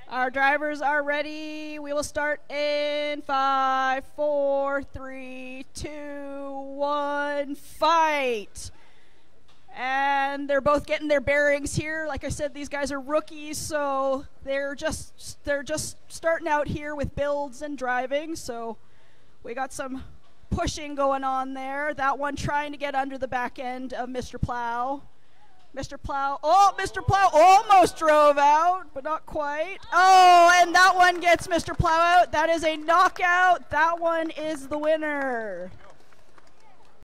Our drivers are ready. We will start in 5, 4, 3, 2, 1, fight. And they're both getting their bearings here. Like I said, these guys are rookies, so they're just starting out here with builds and driving. So we got some pushing going on there. That one trying to get under the back end of Mr. Plow. Mr. Plow almost drove out, but not quite. Oh, and that one gets Mr. Plow out. That is a knockout. That one is the winner.